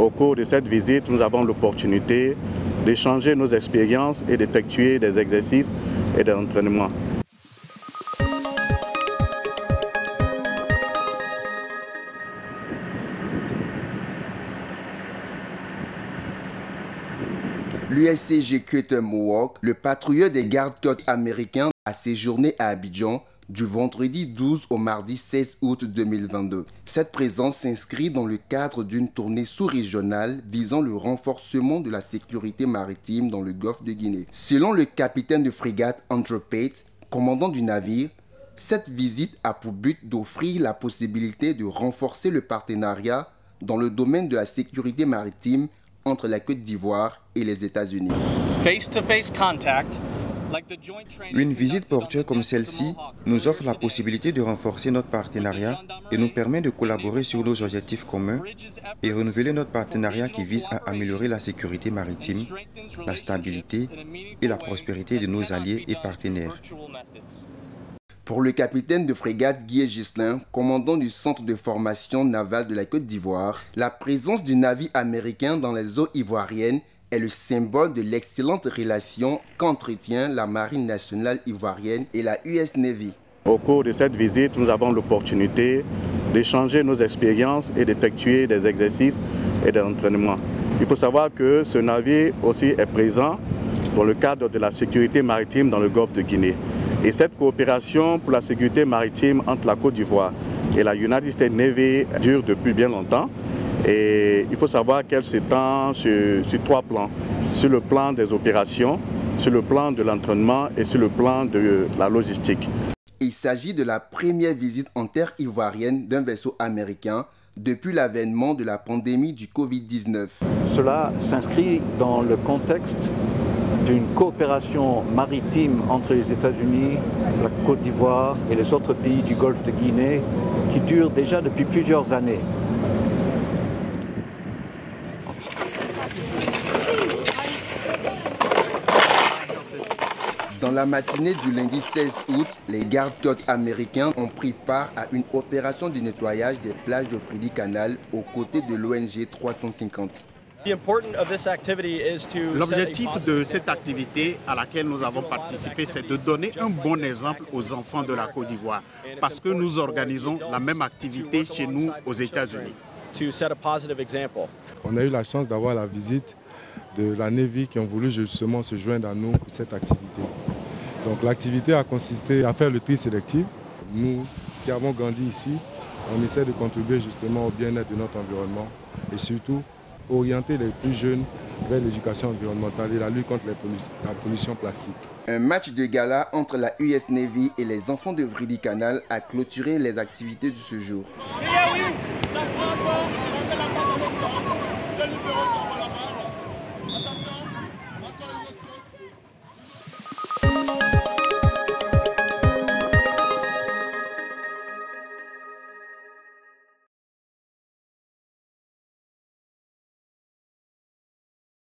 Au cours de cette visite, nous avons l'opportunité d'échanger nos expériences et d'effectuer des exercices et des entraînements. L'USCG Cutter Mohawk, le patrouilleur des gardes-côtes américains, a séjourné à Abidjan du vendredi 12 au mardi 16 août 2022. Cette présence s'inscrit dans le cadre d'une tournée sous-régionale visant le renforcement de la sécurité maritime dans le golfe de Guinée. Selon le capitaine de frégate Andrew Pate, commandant du navire, cette visite a pour but d'offrir la possibilité de renforcer le partenariat dans le domaine de la sécurité maritime entre la Côte d'Ivoire et les États-Unis. Une visite portuaire comme celle-ci nous offre la possibilité de renforcer notre partenariat et nous permet de collaborer sur nos objectifs communs et renouveler notre partenariat qui vise à améliorer la sécurité maritime, la stabilité et la prospérité de nos alliés et partenaires. Pour le capitaine de frégate Guy Ghislain, commandant du centre de formation navale de la Côte d'Ivoire, la présence du navire américain dans les eaux ivoiriennes est le symbole de l'excellente relation qu'entretient la Marine nationale ivoirienne et la US Navy. Au cours de cette visite, nous avons l'opportunité d'échanger nos expériences et d'effectuer des exercices et des entraînements. Il faut savoir que ce navire aussi est présent dans le cadre de la sécurité maritime dans le golfe de Guinée. Et cette coopération pour la sécurité maritime entre la Côte d'Ivoire et la United States Navy dure depuis bien longtemps. Et il faut savoir qu'elle s'étend sur trois plans. Sur le plan des opérations, sur le plan de l'entraînement et sur le plan de la logistique. Il s'agit de la première visite en terre ivoirienne d'un vaisseau américain depuis l'avènement de la pandémie du Covid-19. Cela s'inscrit dans le contexte d'une coopération maritime entre les États-Unis, la Côte d'Ivoire et les autres pays du golfe de Guinée qui dure déjà depuis plusieurs années. Dans la matinée du lundi 16 août, les gardes-côtes américains ont pris part à une opération de nettoyage des plages de Fridi Canal aux côtés de l'ONG 350. L'objectif de cette activité à laquelle nous avons participé, c'est de donner un bon exemple aux enfants de la Côte d'Ivoire, parce que nous organisons la même activité chez nous aux États-Unis. On a eu la chance d'avoir la visite de la Navy qui ont voulu justement se joindre à nous pour cette activité. Donc l'activité a consisté à faire le tri sélectif. Nous qui avons grandi ici, on essaie de contribuer justement au bien-être de notre environnement et surtout orienter les plus jeunes vers l'éducation environnementale et la lutte contre la pollution plastique. Un match de gala entre la US Navy et les enfants de Fridi Canal a clôturé les activités de ce jour.